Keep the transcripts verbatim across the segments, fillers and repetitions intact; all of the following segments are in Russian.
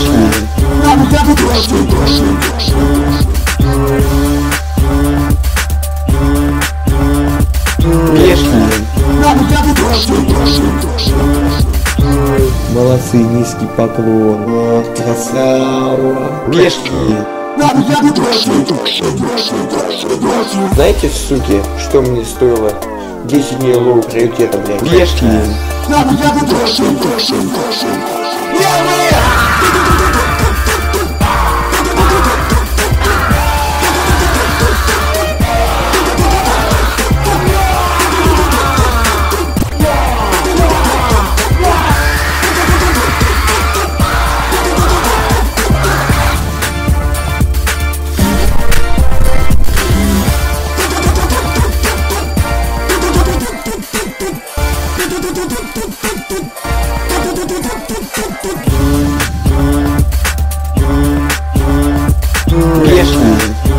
Бешеные. Бешеные. Молодцы, низкий поклон. Вот, красава. Бешеные. Знаете, суки, что мне стоило десять дней лоу приоритета, блядь? Бешеные. Бешеные.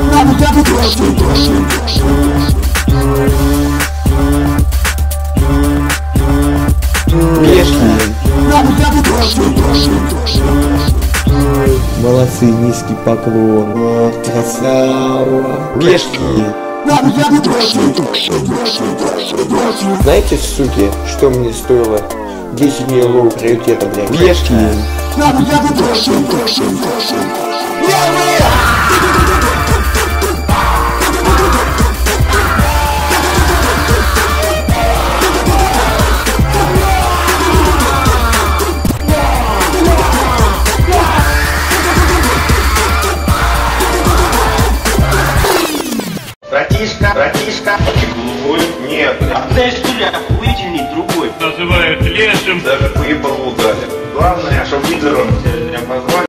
Бешеные. Молодцы, низкий поклон. Вот, красава. Бешеные. Знаете, суки, что мне стоило десять дней лоу приоритета, блядь? Бешеные. Братишка, братишка, голубой? Нет. Одна история охуительней другой. Называют лешим. Даже по ебалу дали. Главное, чтобы лидером тебя позвали.